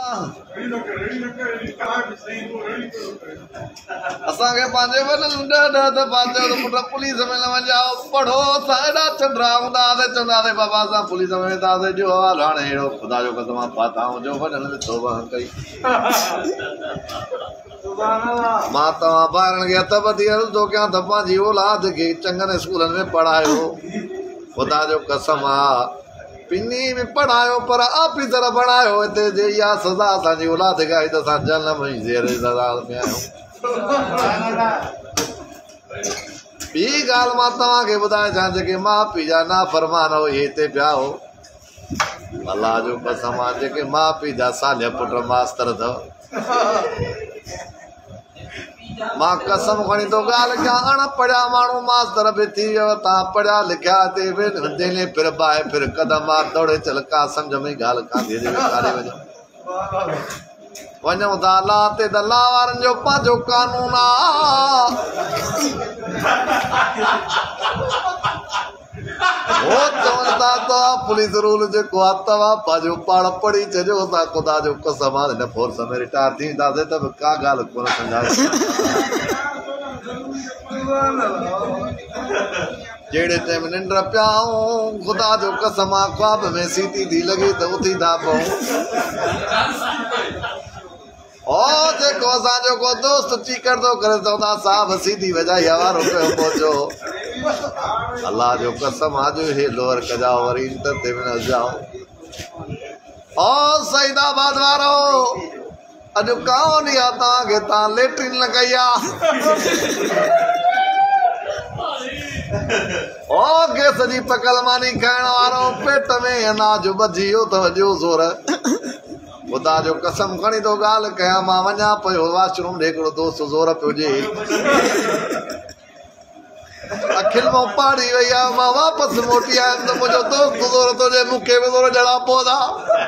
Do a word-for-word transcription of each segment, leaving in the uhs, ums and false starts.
असांखे पंहिंजे वॾनि ॾह ॾह दफ़ा चयो त पुट पुलिस में न वञाओ पढ़ो असां एॾा चंडरा हूंदा हुआसीं चवंदा हुआसीं बाबा असां पुलिस में वेंदासीं जो हाल हाणे अहिड़ो ख़ुदा जो कसम आहे पाताऊं जो वॾनि में तौबा कई मां तव्हां ॿारनि खे हथ ॿधी अर्ज़ो कयां त पंहिंजी औलाद खे चङनि स्कूलनि में पढ़ायो ख़ुदा जो कसम आहे पिनी में पढ़ायो पर ऑफिसर बणायो हिते जे इहा सज़ा असांजी औलाद खे आई त असां जनम जी ज़ेर सज़ा में आहियूं ॿी ॻाल्हि मां तव्हांखे ॿुधाए छा जेके माउ पीउ जा नाफ़रमान हो इहे हिते पिया हो अलाह जो कसम आहे जेके माउ पीउ जा सालिया पुट मास्तर अथव मां कसम खणी थो ॻाल्हि कयां अणपढ़िया माण्हू मास्तर बि थी वियो तव्हां पढ़िया लिखिया हिते दिले फिर बाहि फिर कदम मार दौड़े चल का सम्झ में ॻाल्हि कान्हे काॾे वञो वञूं था अलाह ते त अलाह वारनि जो पंहिंजो कानून आहे हो चवनि था तव्हां पुलिस रूल जेको आहे तव्हां पंहिंजो पाण पढ़ी छॾियो असां ख़ुदा जो कसम आहे हिन फोर्स में रिटायर थींदासीं त बि का ॻाल्हि कोन सम्झाए जहिड़े टाइम निंड पिया आऊं ख़ुदा जो कसम आहे ख्वाब में सीटी थी लॻे त उथी था पऊं ओ जेको असांजो को दोस्त चीकर थो करे चवंदा साहब सीधी वॼाई वारो पियो पहुचो अल्लाह जो कसम आज हे लोअर कजा वरी इंटर ते न जाओ ओ सईदाबाद वारो अॼु काउन या तव्हांखे तव्हां लेट्रिन लॻाई आहे ओ गैस जी पकल मानी खाइण वारो पेट में अनाज ॿधी वियो अथव ॾियो ज़ोर ख़ुदा जो कसम खणी थो ॻाल्हि कयां मां वञा पियो वॉशरूम ॾे हिकिड़ो दोस्त ज़ोर पियो ॾिए अखिल मां पाड़ी वई आहे मां वापसि मोटी आयुमि त मुंहिंजो दोस्त ज़ोर थो ॾिए मूंखे बि ज़ोर ॾियणा पवंदा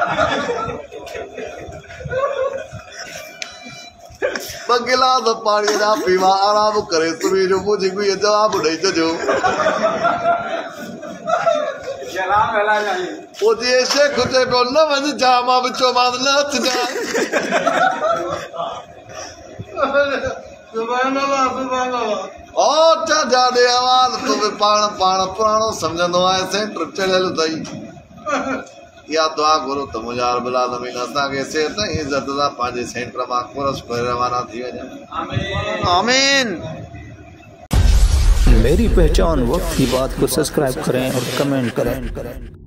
ॿ गिलास पाणीअ जा पीवा आराम करे सुम्ही जो मुंहिंजी गुईअ जवाबु ॾेई छॾियो पोइ जीअं शेख चए पियो न वञ जा मां बि चयोमांसि न अचिजांइ ओ छा ॾे आवाज़ तूं बि पाण पाण पुराणो सम्झंदो आहे सेंटर चढ़ियल अथई इहा दुआ घुरो त मुंहिंजा रब्बुल आलमीन असांखे सिहत ऐं इज़त सां पंहिंजे सेंटर मां कोरस करे रवाना थी वञनि आमीन। मेरी पहचान वक्त की बात को सब्सक्राइब करें और कमेंट करें।